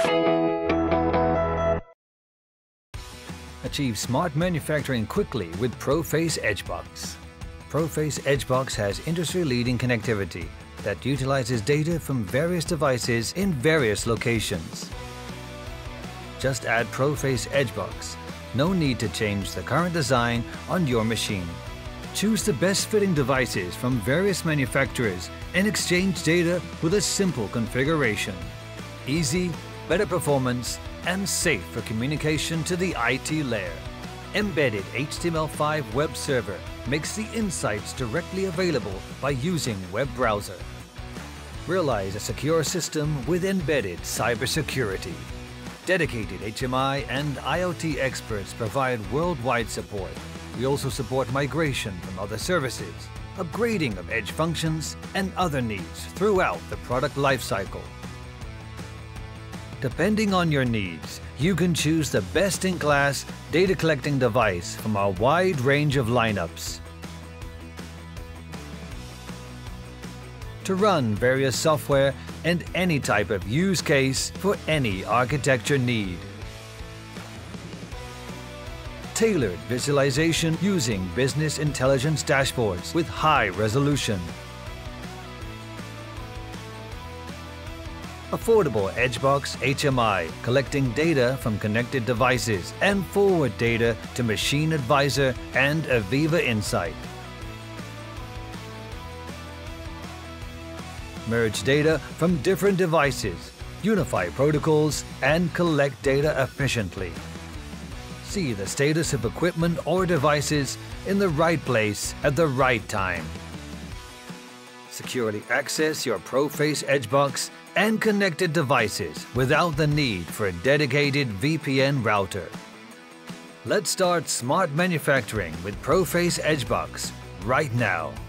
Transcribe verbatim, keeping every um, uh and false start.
Achieve smart manufacturing quickly with ProFace EdgeBox. ProFace EdgeBox has industry-leading connectivity that utilizes data from various devices in various locations. Just add ProFace EdgeBox. No need to change the current design on your machine. Choose the best-fitting devices from various manufacturers and exchange data with a simple configuration. Easy, better performance, and safe for communication to the I T layer. Embedded H T M L five web server makes the insights directly available by using web browser. Realize a secure system with embedded cybersecurity. Dedicated H M I and I O T experts provide worldwide support. We also support migration from other services, upgrading of edge functions, and other needs throughout the product lifecycle. Depending on your needs, you can choose the best-in-class data collecting device from our wide range of lineups. To run various software and any type of use case for any architecture need. Tailored visualization using business intelligence dashboards with high resolution. Affordable EdgeBox H M I, collecting data from connected devices and forward data to Machine Advisor and Aviva Insight. Merge data from different devices, unify protocols, and collect data efficiently. See the status of equipment or devices in the right place at the right time. Securely access your ProFace EdgeBox and connected devices without the need for a dedicated V P N router. Let's start smart manufacturing with ProFace EdgeBox right now.